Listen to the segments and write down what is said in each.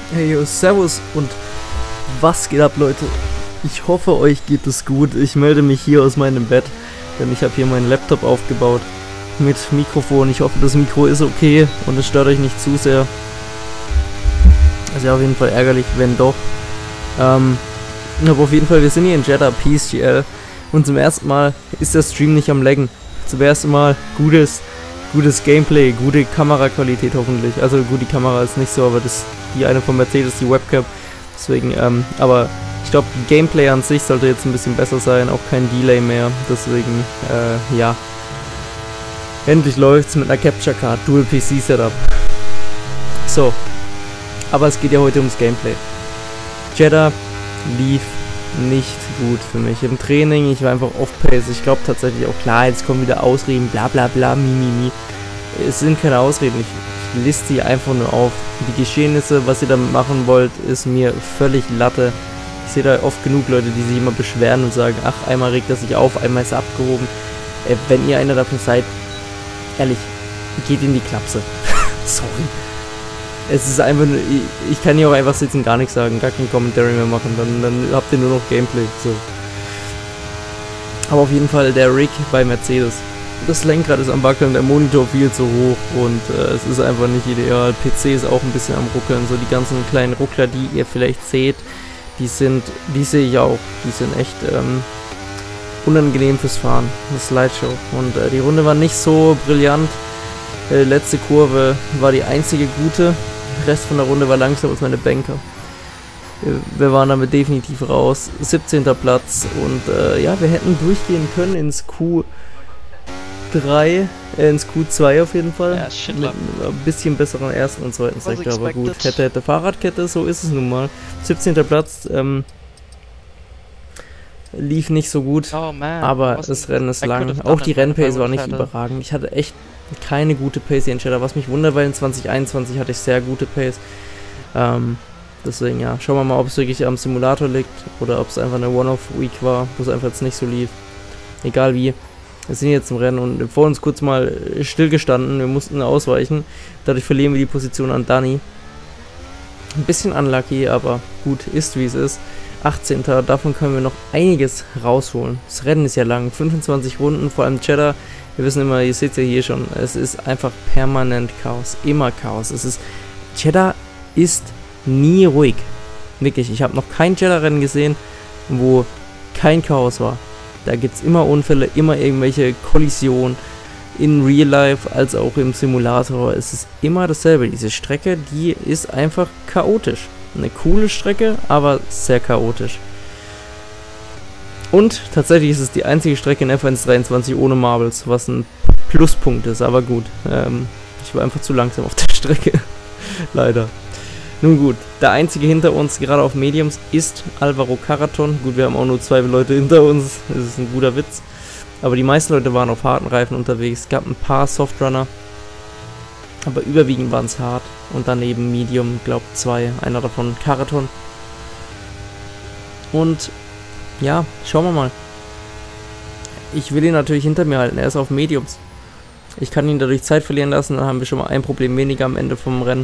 Hey, yo, servus und was geht ab, Leute? Ich hoffe, euch geht es gut. Ich melde mich hier aus meinem Bett, denn ich habe hier meinen Laptop aufgebaut mit Mikrofon. Ich hoffe, das Mikro ist okay und es stört euch nicht zu sehr. Ist ja auf jeden Fall ärgerlich, wenn doch. Aber auf jeden Fall, wir sind hier in Jeddah PSGL und zum ersten Mal ist der Stream nicht am laggen. Zum ersten Mal gutes Gameplay, gute Kameraqualität hoffentlich. Also gut, die Kamera ist nicht so, aber die eine von Mercedes, die Webcam. Deswegen, aber ich glaube, Gameplay an sich sollte jetzt ein bisschen besser sein, auch kein Delay mehr. Deswegen, ja. Endlich läuft's mit einer Capture Card, Dual PC Setup. So. Aber es geht ja heute ums Gameplay. Jeddah lief nicht gut für mich im Training. Ich war einfach off-pace. Ich glaube tatsächlich auch, klar, jetzt kommen wieder Ausreden, bla bla bla, mi. Es sind keine Ausreden. Ich liste die einfach nur auf. Die Geschehnisse, was ihr damit machen wollt, ist mir völlig Latte. Ich sehe da oft genug Leute, die sich immer beschweren und sagen, ach, einmal regt er sich auf, einmal ist er abgehoben. Wenn ihr einer davon seid, ehrlich, geht in die Klapse. Sorry. Es ist einfach nur, ich kann hier auch einfach sitzen, gar nichts sagen, gar kein Commentary mehr machen, dann habt ihr nur noch Gameplay, so. Aber auf jeden Fall der Rig bei Mercedes. Das Lenkrad ist am Wackeln, der Monitor viel zu hoch und es ist einfach nicht ideal. PC ist auch ein bisschen am Ruckeln, so die ganzen kleinen Ruckler, die ihr vielleicht seht, die sehe ich auch, die sind echt unangenehm fürs Fahren, das Slideshow. Und die Runde war nicht so brillant, letzte Kurve war die einzige gute. Der Rest von der Runde war langsam als meine Banker. Wir waren damit definitiv raus. 17. Platz und ja, wir hätten durchgehen können ins ins Q2 auf jeden Fall. Ja, shit, mit ein bisschen besseren ersten und zweiten Sektor, aber gut. Hätte Fahrradkette, so ist es nun mal. 17. Platz, lief nicht so gut, aber das Rennen ist lang. Auch die Rennpace war nicht überragend. Ich hatte echt keine gute Pace hier in Jeddah, was mich wundert, weil in 2021 hatte ich sehr gute Pace. Deswegen ja, schauen wir mal, ob es wirklich am Simulator liegt oder ob es einfach eine One-Off-Week war, wo es einfach jetzt nicht so lief. Egal wie. Wir sind jetzt im Rennen und vor uns kurz mal stillgestanden, wir mussten ausweichen. Dadurch verlieren wir die Position an Dani. Ein bisschen unlucky, aber gut, ist wie es ist. 18. Davon können wir noch einiges rausholen. Das Rennen ist ja lang, 25 Runden, vor allem Jeddah. Wir wissen immer, ihr seht es ja hier schon, es ist einfach permanent Chaos, immer Chaos. Jeddah ist nie ruhig. Wirklich, ich habe noch kein Jeddah-Rennen gesehen, wo kein Chaos war. Da gibt es immer Unfälle, immer irgendwelche Kollisionen, in Real Life als auch im Simulator. Es ist immer dasselbe. Diese Strecke, die ist einfach chaotisch. Eine coole Strecke, aber sehr chaotisch. Und tatsächlich ist es die einzige Strecke in F1 23 ohne Marbles, was ein Pluspunkt ist, aber gut. Ich war einfach zu langsam auf der Strecke. Leider. Nun gut, der einzige hinter uns, gerade auf Mediums, ist Alvaro Carreton. Gut, wir haben auch nur 2 Leute hinter uns, das ist ein guter Witz. Aber die meisten Leute waren auf harten Reifen unterwegs. Es gab ein paar Softrunner, aber überwiegend waren es hart. Und daneben Medium, glaube 2, einer davon Carreton. Und ja, schauen wir mal. Ich will ihn natürlich hinter mir halten, er ist auf Mediums. Ich kann ihn dadurch Zeit verlieren lassen, dann haben wir schon mal ein Problem weniger am Ende vom Rennen.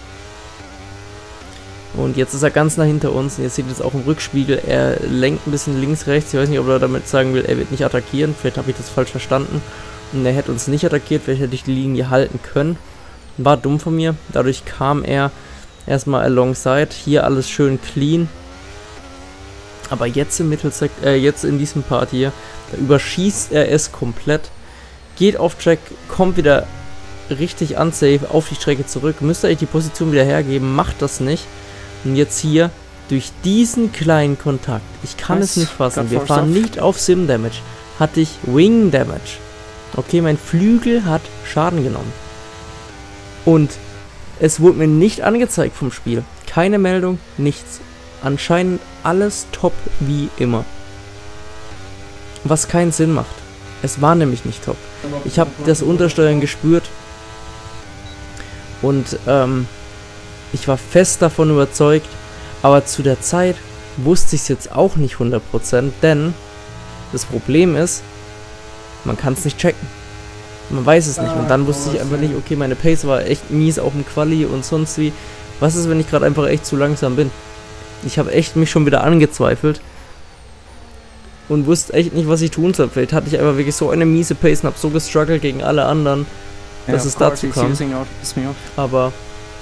Und jetzt ist er ganz nah hinter uns. Und jetzt seht ihr das auch im Rückspiegel. Er lenkt ein bisschen links, rechts. Ich weiß nicht, ob er damit sagen will, er wird nicht attackieren. Vielleicht habe ich das falsch verstanden. Und er hätte uns nicht attackiert. Vielleicht hätte ich die Linie halten können. War dumm von mir. Dadurch kam er erstmal alongside. Hier alles schön clean. Aber jetzt im jetzt in diesem Part hier, da überschießt er es komplett. Geht auf Track, kommt wieder richtig unsafe auf die Strecke zurück. Müsste eigentlich die Position wieder hergeben. Macht das nicht. Und jetzt hier, durch diesen kleinen Kontakt, ich kann es nicht fassen, wir fahren nicht auf Sim Damage, hatte ich Wing Damage. Okay, mein Flügel hat Schaden genommen. Und es wurde mir nicht angezeigt vom Spiel. Keine Meldung, nichts. Anscheinend alles top wie immer. Was keinen Sinn macht. Es war nämlich nicht top. Ich habe das Untersteuern gespürt. Und, ich war fest davon überzeugt, aber zu der Zeit wusste ich es jetzt auch nicht 100%, denn das Problem ist, man kann es nicht checken. Man weiß es nicht und dann wusste ich einfach nicht, okay, meine Pace war echt mies auf dem Quali und sonst wie Was ist, wenn ich gerade einfach echt zu langsam bin? Ich habe echt mich schon wieder angezweifelt und wusste echt nicht, was ich tun soll. Vielleicht hatte ich einfach wirklich so eine miese Pace und habe so gestruggelt gegen alle anderen, dass es dazu kam. Aber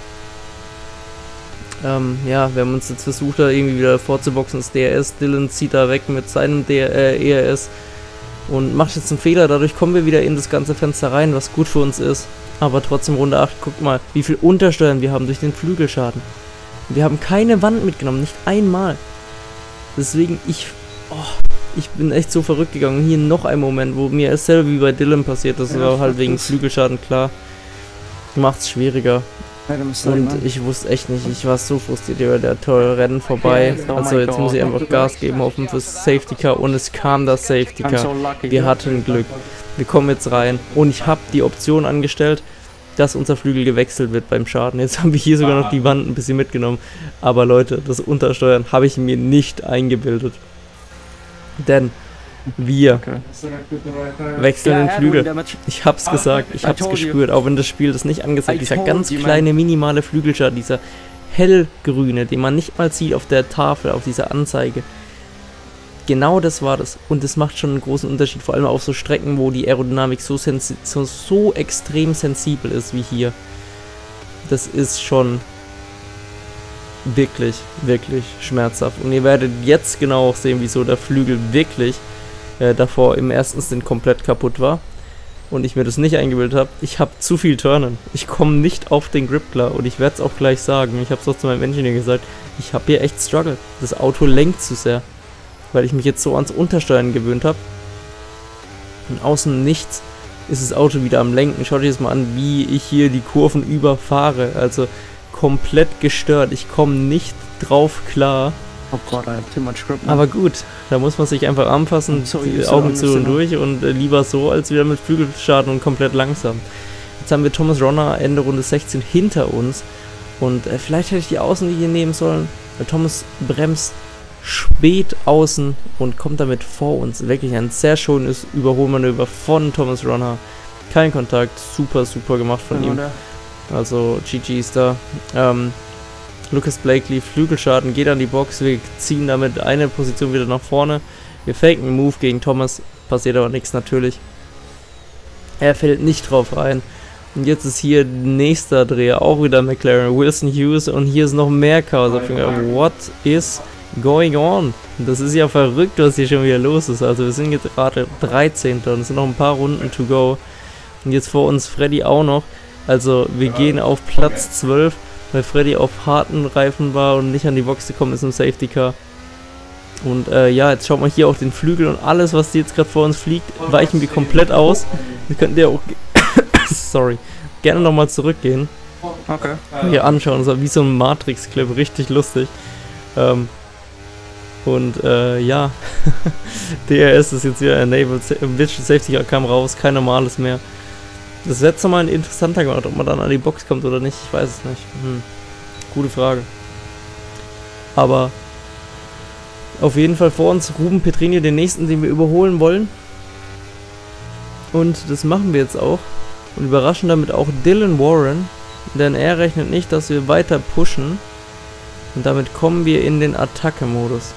ja, wir haben uns jetzt versucht, da irgendwie wieder vorzuboxen, das DRS. Dylan zieht da weg mit seinem ERS und macht jetzt einen Fehler. Dadurch kommen wir wieder in das ganze Fenster rein, was gut für uns ist. Aber trotzdem Runde 8, guckt mal, wie viel Untersteuern wir haben durch den Flügelschaden. Wir haben keine Wand mitgenommen, nicht einmal. Deswegen, ich bin echt so verrückt gegangen. Hier noch ein Moment, wo mir dasselbe wie bei Dylan passiert. Das war halt wegen Flügelschaden, klar. Macht's schwieriger. Und ich wusste echt nicht, ich war so frustriert über der tolle Rennen vorbei. Also jetzt muss ich einfach Gas geben, hoffen fürs Safety Car, und es kam das Safety Car. Wir hatten Glück. Wir kommen jetzt rein und ich habe die Option angestellt, dass unser Flügel gewechselt wird beim Schaden. Jetzt haben wir hier sogar noch die Wand ein bisschen mitgenommen. Aber Leute, das Untersteuern habe ich mir nicht eingebildet. Denn wir wechseln den Flügel. Ich hab's gesagt, ich hab's gespürt, auch wenn das Spiel das nicht angezeigt hat. Dieser ganz kleine, minimale Flügelschaden, dieser hellgrüne, den man nicht mal sieht auf der Tafel, auf dieser Anzeige. Genau das war das. Und das macht schon einen großen Unterschied, vor allem auf so Strecken, wo die Aerodynamik so extrem sensibel ist wie hier. Das ist schon wirklich, wirklich schmerzhaft. Und ihr werdet jetzt genau auch sehen, wieso der Flügel wirklich davor im ersten Stint komplett kaputt war und ich mir das nicht eingebildet habe. Ich habe zu viel Turnen. Ich komme nicht auf den Grip klar und ich werde es auch gleich sagen. Ich habe es auch zu meinem Engineer gesagt. Ich habe hier echt Struggle. Das Auto lenkt zu sehr, weil ich mich jetzt so ans Untersteuern gewöhnt habe. Und außen nichts ist das Auto wieder am Lenken. Schaut euch das mal an, wie ich hier die Kurven überfahre. Also komplett gestört. Ich komme nicht drauf klar. Oh Gott, I have too much grip. Aber gut, da muss man sich einfach anpassen, die Augen zu und durch und lieber so, als wieder mit Flügelschaden und komplett langsam. Jetzt haben wir Thomas Ronner Ende Runde 16 hinter uns und vielleicht hätte ich die Außenlinie nehmen sollen. Thomas bremst spät außen und kommt damit vor uns. Wirklich ein sehr schönes Überholmanöver von Thomas Ronner. Kein Kontakt, super, super gemacht von ihm. Also GG ist da. Lucas Blakely, Flügelschaden, geht an die Box, wir ziehen damit eine Position wieder nach vorne. Wir faken einen Move gegen Thomas, passiert aber nichts natürlich. Er fällt nicht drauf rein. Und jetzt ist hier nächster Dreher, auch wieder McLaren, Wilson Hughes, und hier ist noch mehr Chaos. What is going on? Das ist ja verrückt, was hier schon wieder los ist. Also wir sind jetzt gerade 13. und es sind noch ein paar Runden to go. Und jetzt vor uns Freddy auch noch. Also wir gehen auf Platz 12. Weil Freddy auf harten Reifen war und nicht an die Box gekommen ist im Safety Car. Und ja, jetzt schaut mal hier auch den Flügel und alles, was jetzt gerade vor uns fliegt, weichen wir komplett aus. Wir könnten ja auch sorry, gerne nochmal zurückgehen. Okay. Hier anschauen, das war wie so ein Matrix-Clip, richtig lustig. Ja, DRS ist jetzt wieder enabled, Visual Safety Car kam raus, kein normales mehr. Das letzte Mal ein interessanter gemacht, ob man dann an die Box kommt oder nicht, ich weiß es nicht. Gute Frage. Aber auf jeden Fall vor uns Ruben Petrini, den nächsten, den wir überholen wollen. Und das machen wir jetzt auch. Und überraschen damit auch Dylan Warren, denn er rechnet nicht, dass wir weiter pushen. Und damit kommen wir in den Attacke-Modus.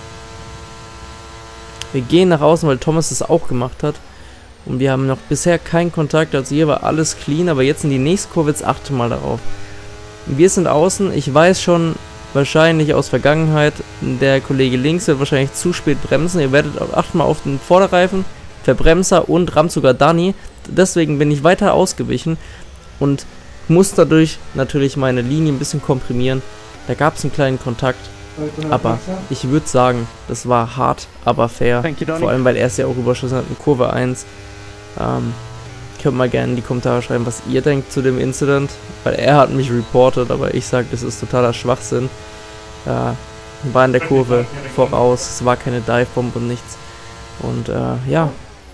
Wir gehen nach außen, weil Thomas das auch gemacht hat. Und wir haben noch bisher keinen Kontakt, also hier war alles clean, aber jetzt in die nächste Kurve, jetzt achte mal darauf. Wir sind außen, ich weiß schon, wahrscheinlich aus Vergangenheit, der Kollege links wird wahrscheinlich zu spät bremsen. Ihr werdet auch achten mal auf den Vorderreifen, Verbremser und rammt sogar Dani. Deswegen bin ich weiter ausgewichen und muss dadurch natürlich meine Linie ein bisschen komprimieren. Da gab es einen kleinen Kontakt. Aber ich würde sagen, das war hart, aber fair. Vor allem, weil er es ja auch überschossen hat in Kurve 1. Könnt mal gerne in die Kommentare schreiben, was ihr denkt zu dem Incident. Weil er hat mich reportet, aber ich sage, das ist totaler Schwachsinn. War in der Kurve voraus, es war keine Divebomb und nichts. Und ja,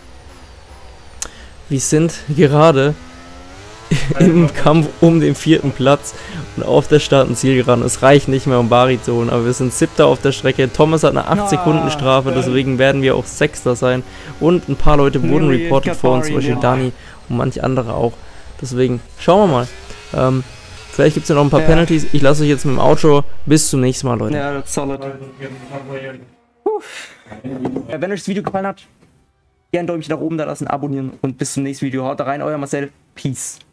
wir sind gerade im Kampf um den 4. Platz und auf der Start- und Zielgeraden. Es reicht nicht mehr, um Bari zu holen, aber wir sind 7. auf der Strecke. Thomas hat eine 8-Sekunden-Strafe, deswegen werden wir auch 6. sein. Und ein paar Leute wurden reported vor uns, zum Beispiel Dani und manche andere auch. Deswegen schauen wir mal. Vielleicht gibt es ja noch ein paar Ja. Penalties. Ich lasse euch jetzt mit dem Outro. Bis zum nächsten Mal, Leute. Ja, das ist solid. Wenn euch das Video gefallen hat, gerne ein Däumchen nach oben da lassen, abonnieren und bis zum nächsten Video. Haut rein, euer Marcel. Peace.